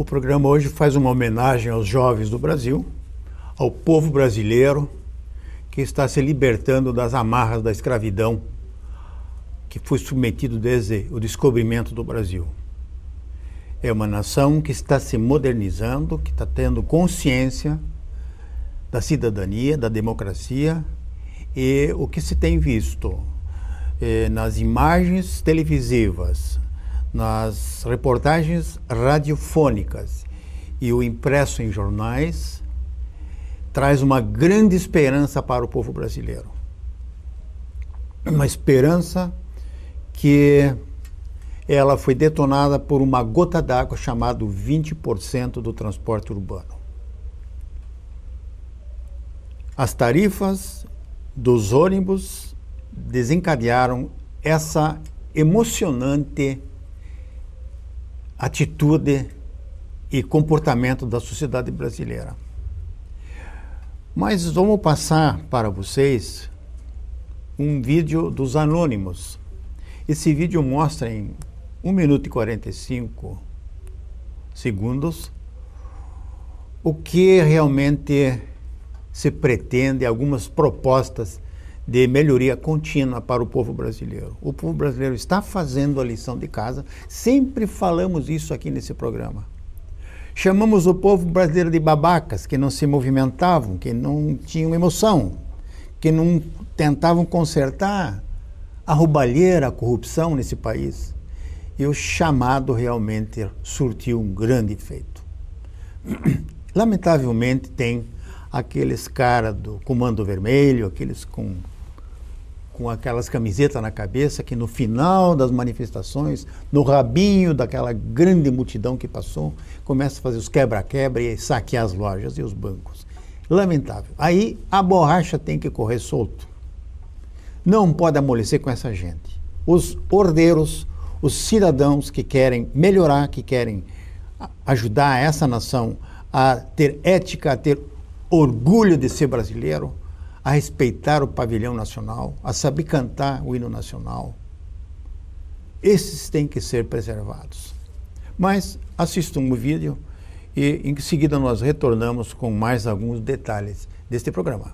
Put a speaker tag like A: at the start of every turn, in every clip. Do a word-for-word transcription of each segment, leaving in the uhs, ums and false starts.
A: programa hoje faz uma homenagem aos jovens do Brasil, ao povo brasileiro que está se libertando das amarras da escravidão que foi submetido desde o descobrimento do Brasil. É uma nação que está se modernizando, que está tendo consciência da cidadania, da democracia, e o que se tem visto eh, nas imagens televisivas, nas reportagens radiofônicas e o impresso em jornais, traz uma grande esperança para o povo brasileiro. Uma esperança que ela foi detonada por uma gota d'água chamada vinte por cento do transporte urbano. As tarifas dos ônibus desencadearam essa emocionante atitude e comportamento da sociedade brasileira. Mas vamos passar para vocês um vídeo dos Anônimos. Esse vídeo mostra em um minuto e quarenta e cinco segundos o que realmente se pretende, algumas propostas de melhoria contínua para o povo brasileiro. O povo brasileiro está fazendo a lição de casa, sempre falamos isso aqui nesse programa. Chamamos o povo brasileiro de babacas, que não se movimentavam, que não tinham emoção, que não tentavam consertar a roubalheira, a corrupção nesse país. E o chamado realmente surtiu um grande efeito. Lamentavelmente tem aqueles caras do Comando Vermelho, aqueles com, com aquelas camisetas na cabeça, que no final das manifestações, no rabinho daquela grande multidão que passou, começa a fazer os quebra-quebra e saquear as lojas e os bancos. Lamentável. Aí a borracha tem que correr solto. Não pode amolecer com essa gente. Os ordeiros, os cidadãos que querem melhorar, que querem ajudar essa nação a ter ética, a ter orgulho de ser brasileiro, a respeitar o pavilhão nacional, a saber cantar o hino nacional. Esses têm que ser preservados. Mas assistam o vídeo e em seguida nós retornamos com mais alguns detalhes deste programa.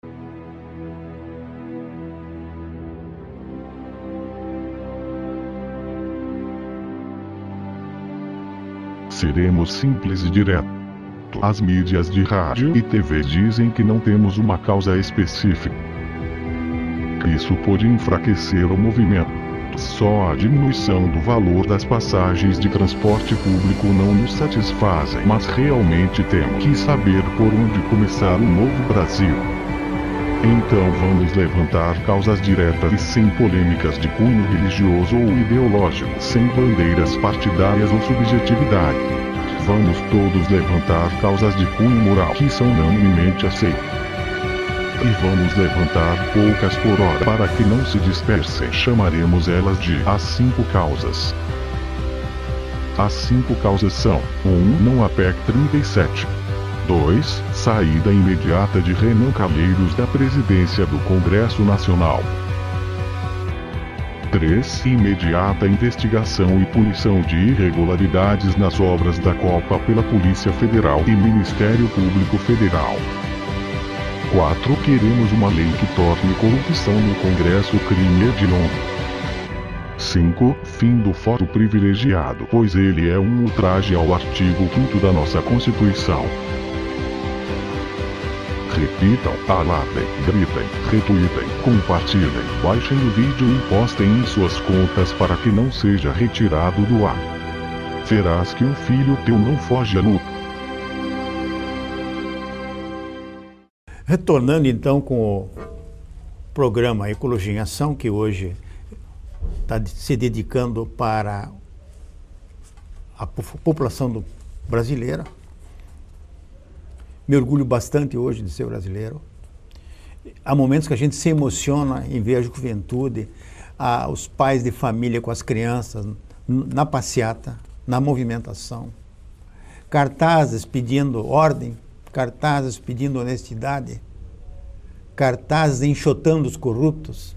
B: Seremos simples e direto. As mídias de rádio e T V dizem que não temos uma causa específica. Isso pode enfraquecer o movimento. Só a diminuição do valor das passagens de transporte público não nos satisfazem, mas realmente temos que saber por onde começar o novo Brasil. Então vamos levantar causas diretas e sem polêmicas de cunho religioso ou ideológico, sem bandeiras partidárias ou subjetividade. Vamos todos levantar causas de cunho moral que são unanimemente aceitas. E vamos levantar poucas por hora para que não se dispersem. Chamaremos elas de as cinco causas. As cinco causas são: um. Não a P E C trinta e sete. dois. Saída imediata de Renan Calheiros da presidência do Congresso Nacional. três. Imediata investigação e punição de irregularidades nas obras da Copa pela Polícia Federal e Ministério Público Federal. quatro. Queremos uma lei que torne corrupção no Congresso crime hediondo. cinco. Fim do foro privilegiado, pois ele é um ultraje ao artigo quinto da nossa Constituição. Repitam, alarmem, gritem, retweetem, compartilhem, baixem o vídeo e postem em suas contas para que não seja retirado do ar. Verás que um filho teu não foge à luta.
A: Retornando então com o programa Ecologia em Ação, que hoje está se dedicando para a população do, brasileira. Me orgulho bastante hoje de ser brasileiro. Há momentos que a gente se emociona em ver a juventude, a, os pais de família com as crianças, na passeata, na movimentação. Cartazes pedindo ordem, cartazes pedindo honestidade, cartazes enxotando os corruptos,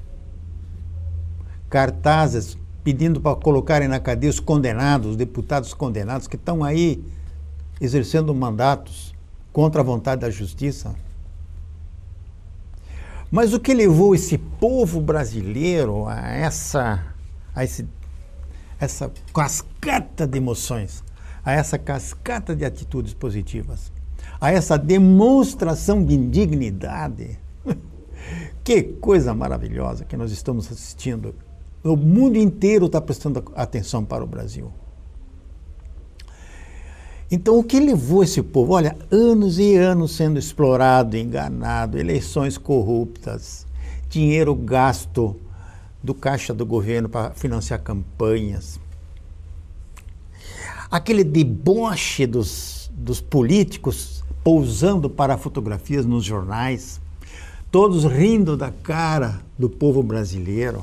A: cartazes pedindo para colocarem na cadeia os condenados, os deputados condenados que estão aí exercendo mandatos contra a vontade da justiça. Mas o que levou esse povo brasileiro a essa, a esse, essa cascata de emoções, a essa cascata de atitudes positivas, a essa demonstração de indignidade? Que coisa maravilhosa que nós estamos assistindo. O mundo inteiro está prestando atenção para o Brasil. Então, o que levou esse povo? Olha, anos e anos sendo explorado, enganado, eleições corruptas, dinheiro gasto do caixa do governo para financiar campanhas. Aquele deboche dos, dos políticos pousando para fotografias nos jornais, todos rindo da cara do povo brasileiro.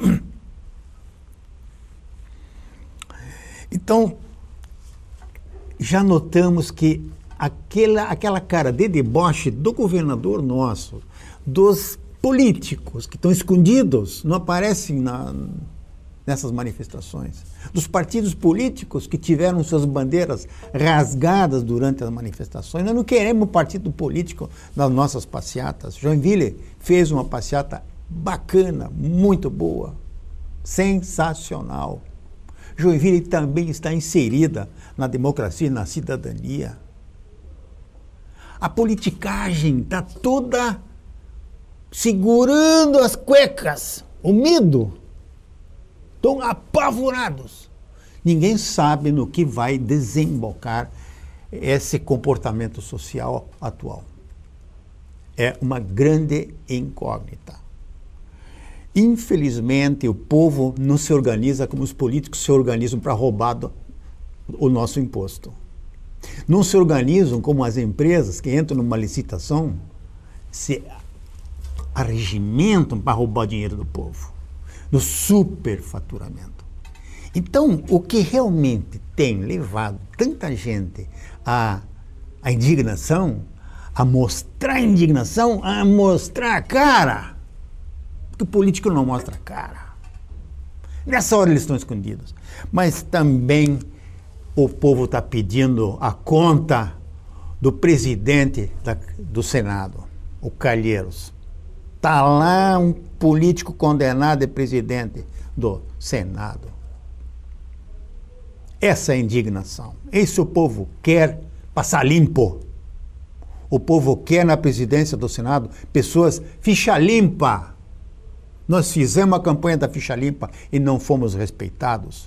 A: Então, já notamos que aquela, aquela cara de deboche do governador nosso, dos políticos que estão escondidos, não aparecem na, nessas manifestações, dos partidos políticos que tiveram suas bandeiras rasgadas durante as manifestações. Nós não queremos partido político nas nossas passeatas. Joinville fez uma passeata bacana, muito boa, sensacional. Joinville também está inserida na democracia e na cidadania. A politicagem está toda segurando as cuecas, o medo. Estão apavorados. Ninguém sabe no que vai desembocar esse comportamento social atual. É uma grande incógnita. Infelizmente, o povo não se organiza como os políticos se organizam para roubar do, o nosso imposto. Não se organizam como as empresas que entram numa licitação, se arregimentam para roubar o dinheiro do povo, no superfaturamento. Então, o que realmente tem levado tanta gente à, à indignação, a mostrar indignação, a mostrar a cara, porque o político não mostra a cara. Nessa hora eles estão escondidos. Mas também o povo está pedindo a conta do presidente da, do Senado, o Calheiros. Está lá um político condenado de presidente do Senado. Essa é a indignação. Esse o povo quer passar limpo. O povo quer na presidência do Senado pessoas ficha limpa. Nós fizemos a campanha da ficha limpa e não fomos respeitados.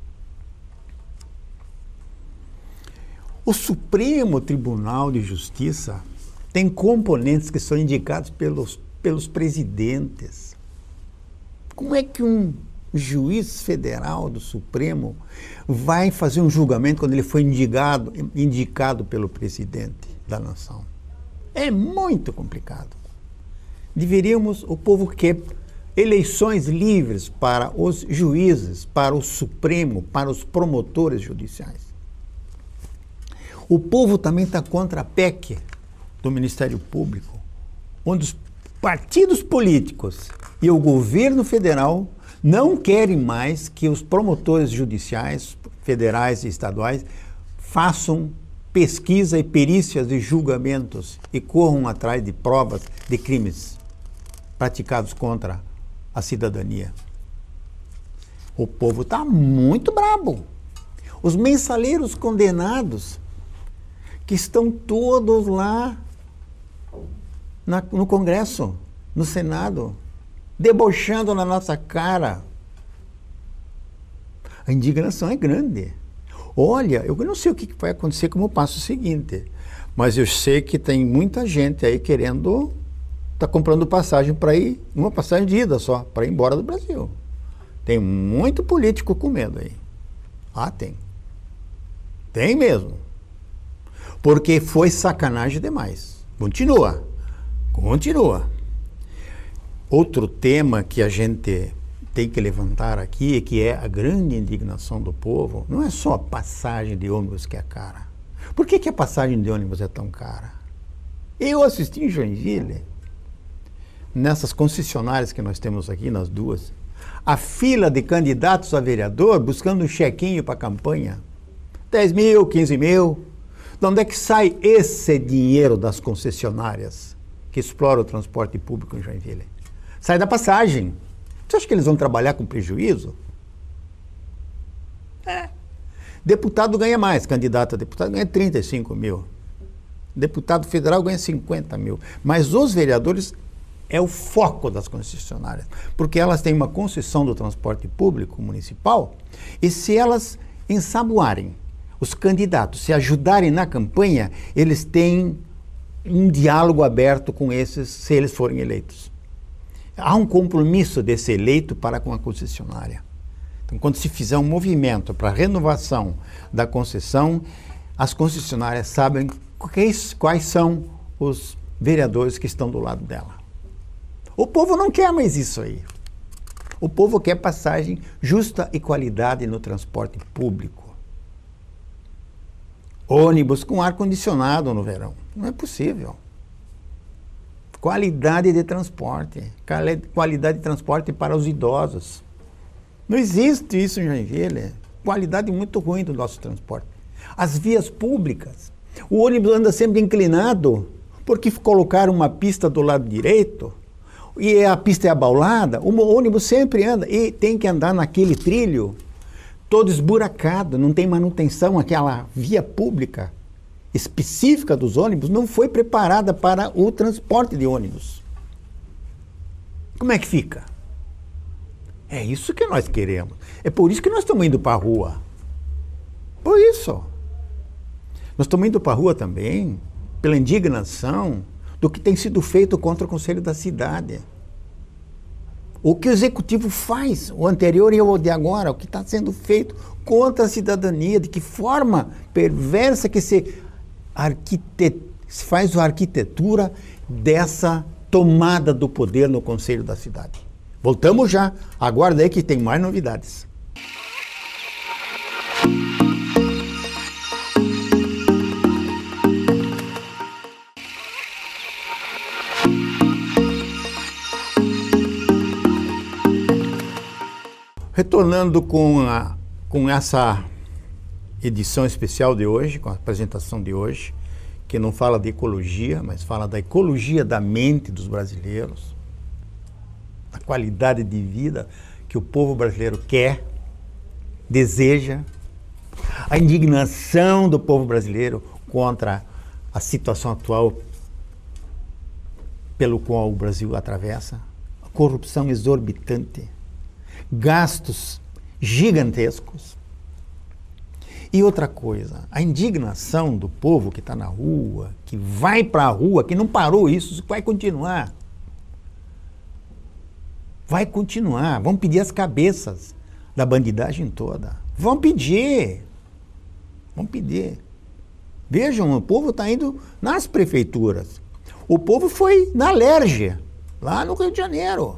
A: O Supremo Tribunal de Justiça tem componentes que são indicados pelos, pelos presidentes. Como é que um juiz federal do Supremo vai fazer um julgamento quando ele foi indicado, indicado pelo presidente da nação? É muito complicado. Deveríamos, o povo quer eleições livres para os juízes, para o Supremo, para os promotores judiciais. O povo também está contra a P E C do Ministério Público, onde os partidos políticos e o governo federal não querem mais que os promotores judiciais, federais e estaduais, façam pesquisa e perícias de julgamentos e corram atrás de provas de crimes praticados contra a cidadania. O povo está muito brabo. Os mensaleiros condenados, que estão todos lá na, no Congresso, no Senado, debochando na nossa cara. A indignação é grande. Olha, eu não sei o que vai acontecer como passo seguinte, mas eu sei que tem muita gente aí querendo, tá comprando passagem para ir, uma passagem de ida só, para ir embora do Brasil. Tem muito político com medo aí. Ah, tem. Tem mesmo. Porque foi sacanagem demais. Continua. Continua. Outro tema que a gente tem que levantar aqui, que é a grande indignação do povo, não é só a passagem de ônibus que é cara. Por que que a passagem de ônibus é tão cara? Eu assisti em Joinville, nessas concessionárias que nós temos aqui, nas duas, a fila de candidatos a vereador buscando um chequinho para a campanha. dez mil, quinze mil. De onde é que sai esse dinheiro das concessionárias que exploram o transporte público em Joinville? Sai da passagem. Você acha que eles vão trabalhar com prejuízo? É. Deputado ganha mais, candidato a deputado ganha trinta e cinco mil. Deputado federal ganha cinquenta mil. Mas os vereadores é o foco das concessionárias, porque elas têm uma concessão do transporte público municipal e se elas ensaboarem os candidatos, se ajudarem na campanha, eles têm um diálogo aberto com esses, se eles forem eleitos. Há um compromisso desse eleito para com a concessionária. Então, quando se fizer um movimento para a renovação da concessão, as concessionárias sabem quais, quais são os vereadores que estão do lado dela. O povo não quer mais isso aí. O povo quer passagem justa e qualidade no transporte público. Ônibus com ar-condicionado no verão. Não é possível. Qualidade de transporte. Qualidade de transporte para os idosos. Não existe isso em Joinville. Qualidade muito ruim do nosso transporte. As vias públicas. O ônibus anda sempre inclinado, porque colocaram uma pista do lado direito, e a pista é abaulada, o ônibus sempre anda, e tem que andar naquele trilho, todo esburacado, não tem manutenção, aquela via pública específica dos ônibus não foi preparada para o transporte de ônibus. Como é que fica? É isso que nós queremos. É por isso que nós estamos indo para a rua. Por isso. Nós estamos indo para a rua também pela indignação do que tem sido feito contra o Conselho da Cidade. O que o Executivo faz, o anterior e o de agora, o que está sendo feito contra a cidadania, de que forma perversa que se, arquite... se faz a arquitetura dessa tomada do poder no Conselho da Cidade. Voltamos já, aguarda aí que tem mais novidades. Retornando com, a, com essa edição especial de hoje, com a apresentação de hoje, que não fala de ecologia, mas fala da ecologia da mente dos brasileiros, da qualidade de vida que o povo brasileiro quer, deseja, a indignação do povo brasileiro contra a situação atual pelo qual o Brasil atravessa, a corrupção exorbitante, gastos gigantescos. E outra coisa, a indignação do povo que está na rua, que vai para a rua, que não parou isso, vai continuar. Vai continuar. Vão pedir as cabeças da bandidagem toda. Vão pedir. Vão pedir. Vejam, o povo está indo nas prefeituras. O povo foi na Alerge, lá no Rio de Janeiro.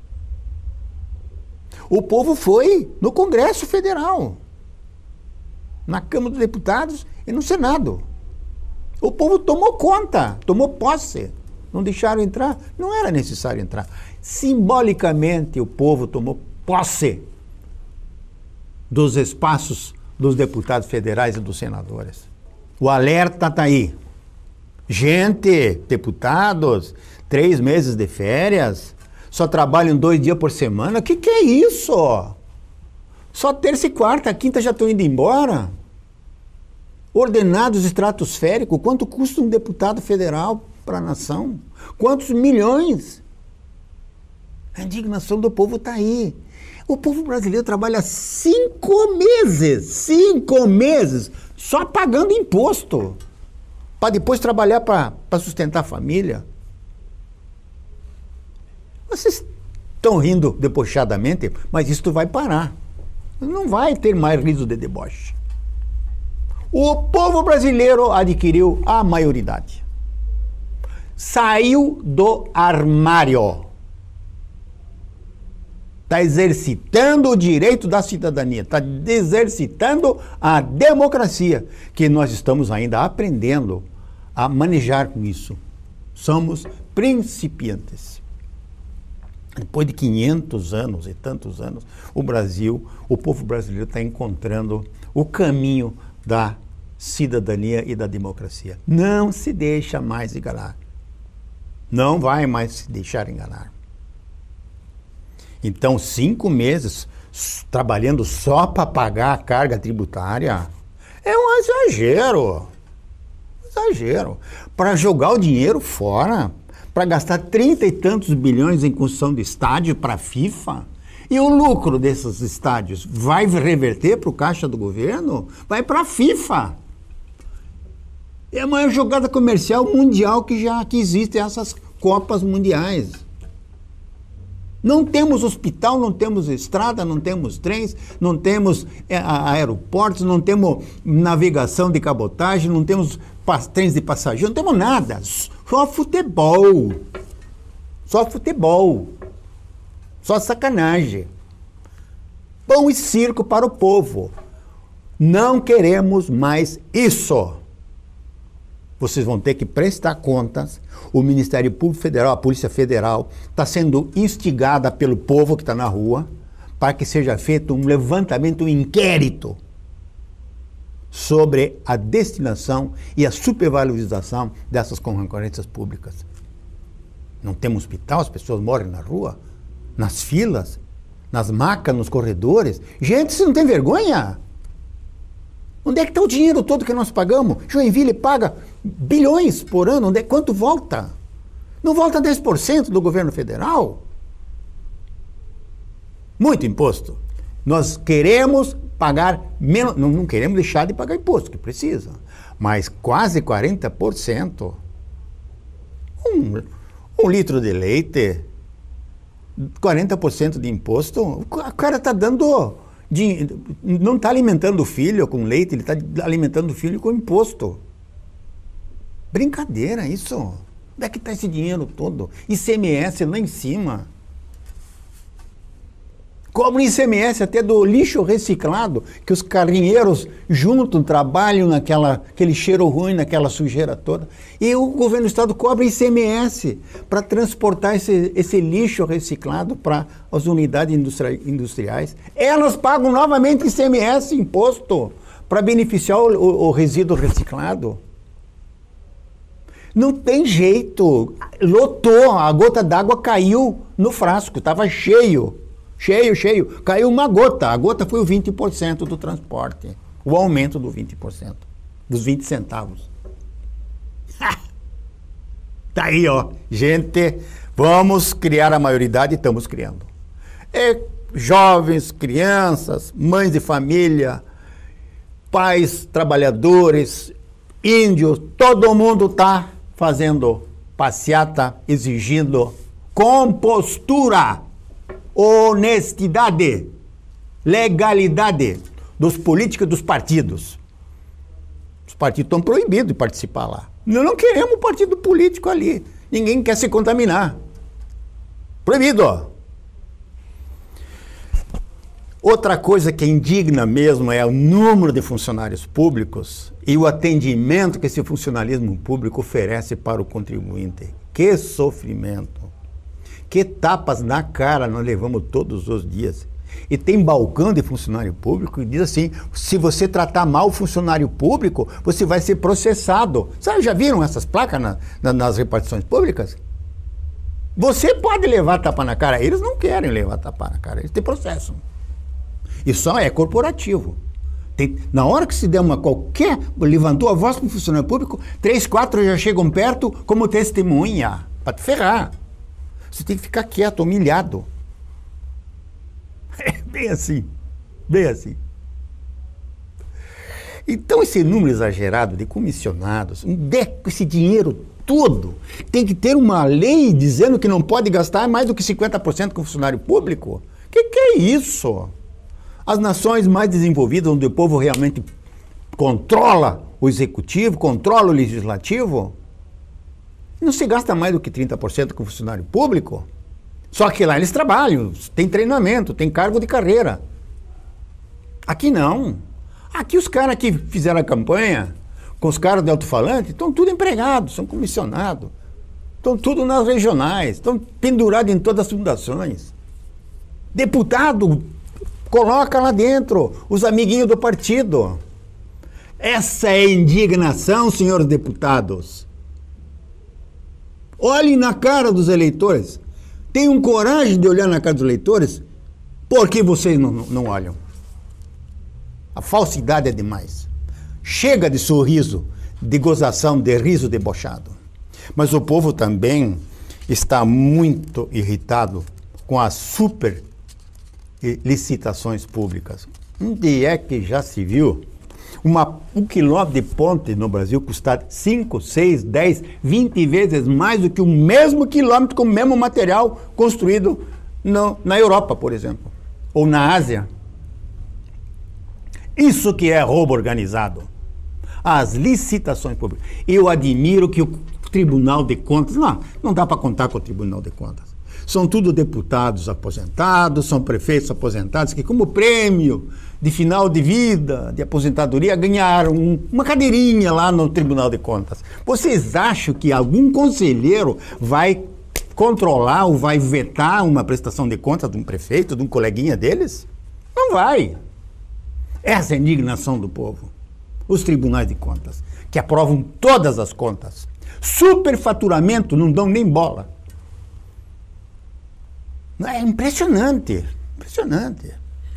A: O povo foi no Congresso Federal, na Câmara dos Deputados e no Senado. O povo tomou conta, tomou posse. Não deixaram entrar? Não era necessário entrar. Simbolicamente, o povo tomou posse dos espaços dos deputados federais e dos senadores. O alerta está aí. Gente, deputados, três meses de férias, só trabalham dois dias por semana. O que, que é isso? Só terça e quarta, quinta já estão indo embora. Ordenados estratosféricos, quanto custa um deputado federal para a nação? Quantos milhões? A indignação do povo está aí. O povo brasileiro trabalha cinco meses, cinco meses, só pagando imposto, para depois trabalhar para sustentar a família. Vocês estão rindo debochadamente, mas isso vai parar. Não vai ter mais riso de deboche. O povo brasileiro adquiriu a maioridade. Saiu do armário. Está exercitando o direito da cidadania, está exercitando a democracia, que nós estamos ainda aprendendo a manejar com isso. Somos principiantes. Depois de quinhentos anos e tantos anos, o Brasil, o povo brasileiro está encontrando o caminho da cidadania e da democracia. Não se deixa mais enganar. Não vai mais se deixar enganar. Então, cinco meses trabalhando só para pagar a carga tributária é um exagero. Exagero. Para jogar o dinheiro fora, para gastar trinta e tantos bilhões em construção de estádio para a FIFA, e o lucro desses estádios vai reverter para o caixa do governo? Vai para a FIFA. É a maior jogada comercial mundial que já que existe essas Copas Mundiais. Não temos hospital, não temos estrada, não temos trens, não temos é, aeroportos, não temos navegação de cabotagem, não temos trens de passageiro, não temos nada. Só futebol. Só futebol. Só sacanagem. Pão e circo para o povo. Não queremos mais isso. Vocês vão ter que prestar contas. O Ministério Público Federal, a Polícia Federal, está sendo instigada pelo povo que está na rua para que seja feito um levantamento, um inquérito sobre a destinação e a supervalorização dessas concorrências públicas. Não temos hospital, as pessoas morrem na rua, nas filas, nas macas, nos corredores. Gente, você não tem vergonha? Onde é que está o dinheiro todo que nós pagamos? Joinville paga bilhões por ano. Onde é, quanto volta? Não volta dez por cento do governo federal? Muito imposto. Nós queremos pagar menos, não, não queremos deixar de pagar imposto, que precisa, mas quase quarenta por cento. Um, um litro de leite, quarenta por cento de imposto, o cara está dando... De, não está alimentando o filho com leite, ele está alimentando o filho com imposto. Brincadeira isso. Onde é que está esse dinheiro todo? I C M S lá em cima. Cobram I C M S até do lixo reciclado, que os carrinheiros juntam, trabalham naquela, aquele cheiro ruim, naquela sujeira toda. E o governo do estado cobra I C M S para transportar esse, esse lixo reciclado para as unidades industri industriais. Elas pagam novamente I C M S, imposto, para beneficiar o, o, o resíduo reciclado. Não tem jeito. Lotou, a gota d'água caiu no frasco, estava cheio. Cheio, cheio. Caiu uma gota. A gota foi o vinte por cento do transporte. O aumento do vinte por cento. Dos vinte centavos. Tá aí, ó. Gente, vamos criar a maioridade e estamos criando. É, jovens, crianças, mães de família, pais, trabalhadores, índios, todo mundo está fazendo passeata, exigindo compostura, honestidade, legalidade dos políticos e dos partidos. Os partidos estão proibidos de participar lá. Nós não queremos partido político ali. Ninguém quer se contaminar. Proibido. Ó. Outra coisa que indigna mesmo é o número de funcionários públicos e o atendimento que esse funcionalismo público oferece para o contribuinte. Que sofrimento. Que tapas na cara nós levamos todos os dias. E tem balcão de funcionário público que diz assim, se você tratar mal o funcionário público, você vai ser processado. Sabe, já viram essas placas na, na, nas repartições públicas? Você pode levar tapa na cara, eles não querem levar tapa na cara, eles te processam. E só é corporativo. Tem, na hora que se der uma qualquer, levantou a voz para o funcionário público, três, quatro já chegam perto como testemunha, para te ferrar. Você tem que ficar quieto, humilhado. É bem assim, bem assim. Então esse número exagerado de comissionados, um deco, esse dinheiro todo, tem que ter uma lei dizendo que não pode gastar mais do que cinquenta por cento com funcionário público? Que que é isso? As nações mais desenvolvidas, onde o povo realmente controla o executivo, controla o legislativo, não se gasta mais do que trinta por cento com funcionário público. Só que lá eles trabalham, tem treinamento, tem cargo de carreira. Aqui não. Aqui os caras que fizeram a campanha, com os caras de alto-falante, estão tudo empregados, são comissionados. Estão tudo nas regionais, estão pendurados em todas as fundações. Deputado, coloca lá dentro os amiguinhos do partido. Essa é indignação, senhores deputados. Olhem na cara dos eleitores. Tenham coragem de olhar na cara dos eleitores. Por que vocês não, não olham? A falsidade é demais. Chega de sorriso, de gozação, de riso debochado. Mas o povo também está muito irritado com as super licitações públicas. Onde é que já se viu uma, um quilômetro de ponte no Brasil custar cinco, seis, dez, vinte vezes mais do que o mesmo quilômetro com o mesmo material construído no, na Europa, por exemplo, ou na Ásia? Isso que é roubo organizado. As licitações públicas. Eu admiro que o Tribunal de Contas... Não, não dá para contar com o Tribunal de Contas. São tudo deputados aposentados, são prefeitos aposentados que, como prêmio de final de vida, de aposentadoria, ganharam um, uma cadeirinha lá no Tribunal de Contas. Vocês acham que algum conselheiro vai controlar ou vai vetar uma prestação de contas de um prefeito, de um coleguinha deles? Não vai. Essa é a indignação do povo. Os tribunais de contas, que aprovam todas as contas. Superfaturamento, não dão nem bola. É impressionante, impressionante.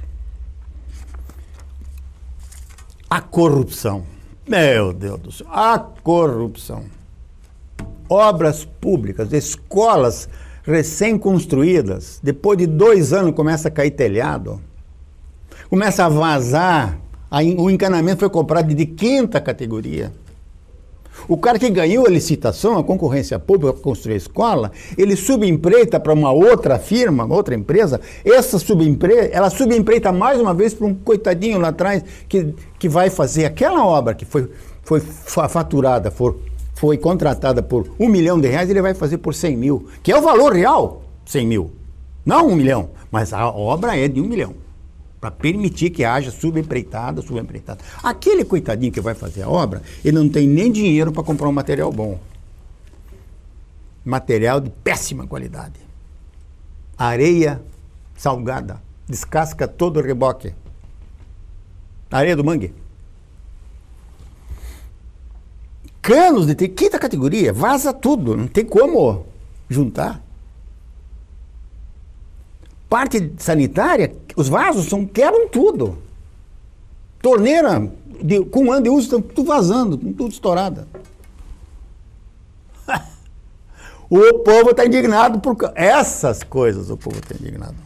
A: A corrupção. Meu Deus do céu, a corrupção. Obras públicas, escolas recém-construídas, depois de dois anos começa a cair telhado, começa a vazar. O encanamento foi comprado de quinta categoria. O cara que ganhou a licitação, a concorrência pública para construir a escola, ele subempreita para uma outra firma, uma outra empresa. Essa subempresa, ela subempreita mais uma vez para um coitadinho lá atrás que, que vai fazer aquela obra que foi, foi faturada, foi, foi contratada por um milhão de reais, ele vai fazer por cem mil, que é o valor real, cem mil. Não um milhão, mas a obra é de um milhão. Para permitir que haja subempreitada, subempreitada. Aquele coitadinho que vai fazer a obra, ele não tem nem dinheiro para comprar um material bom. Material de péssima qualidade. Areia salgada, descasca todo o reboque. Areia do mangue. Canos de quinta categoria, vaza tudo, não tem como juntar. Parte sanitária, os vasos são, quebram tudo. Torneira, de, com um ano de uso, estão tudo vazando, tudo estourada. O povo está indignado por essas coisas, o povo está indignado.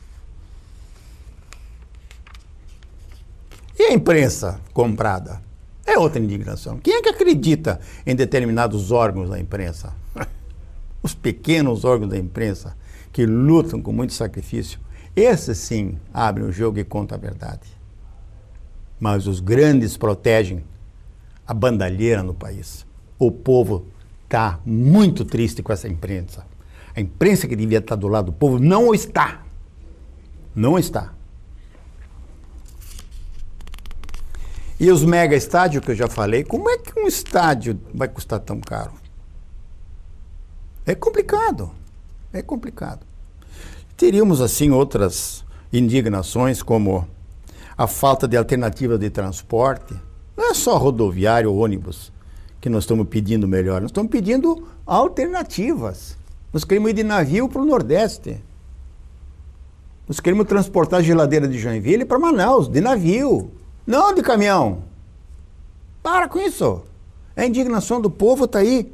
A: E a imprensa comprada? É outra indignação. Quem é que acredita em determinados órgãos da imprensa? Os pequenos órgãos da imprensa, que lutam com muito sacrifício, esses sim abrem o jogo e contam a verdade. Mas os grandes protegem a bandalheira no país. O povo está muito triste com essa imprensa. A imprensa que devia estar do lado do povo não está. Não está. E os mega estádios que eu já falei, como é que um estádio vai custar tão caro? É complicado. É complicado. Teríamos, assim, outras indignações, como a falta de alternativa de transporte. Não é só rodoviário ou ônibus que nós estamos pedindo melhor. Nós estamos pedindo alternativas. Nós queremos ir de navio para o Nordeste. Nós queremos transportar a geladeira de Joinville para Manaus, de navio, não de caminhão. Para com isso. A indignação do povo está aí.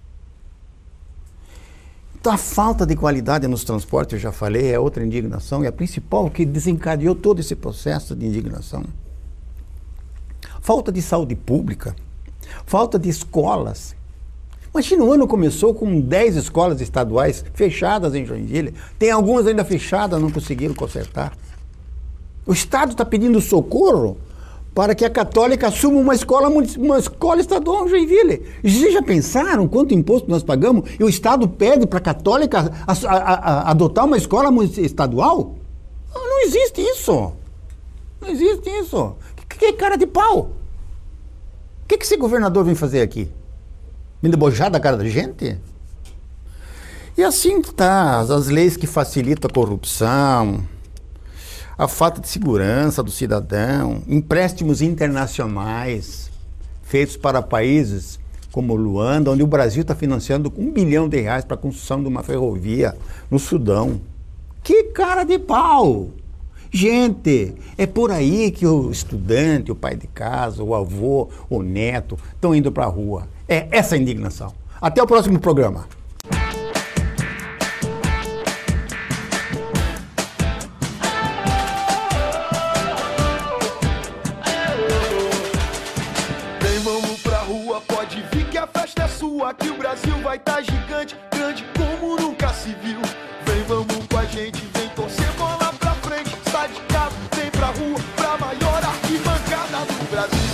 A: Então, a falta de qualidade nos transportes, eu já falei, é outra indignação, é a principal que desencadeou todo esse processo de indignação. Falta de saúde pública, falta de escolas. Imagina, o ano começou com dez escolas estaduais fechadas em Joinville, tem algumas ainda fechadas, não conseguiram consertar. O Estado está pedindo socorro para que a Católica assuma uma escola, uma escola estadual em Joinville. Vocês já pensaram quanto imposto nós pagamos e o Estado pede para a Católica a, a, a, adotar uma escola estadual? Não, não existe isso. Não existe isso. Que, que cara de pau? O que, que esse governador vem fazer aqui? Vem debochar da cara da gente? E assim tá, as leis que facilitam a corrupção, a falta de segurança do cidadão, empréstimos internacionais. feitos para países como Luanda, onde o Brasil está financiando um bilhão de reais para a construção de uma ferrovia no Sudão. Que cara de pau! Gente, é por aí que o estudante, o pai de casa, o avô, o neto estão indo para a rua. É essa a indignação. Até o próximo programa.
C: Que o Brasil vai estar gigante, grande como nunca se viu. Vem, vamos com a gente, vem torcer bola pra frente. Sai de casa, vem pra rua, pra maior arquibancada do Brasil.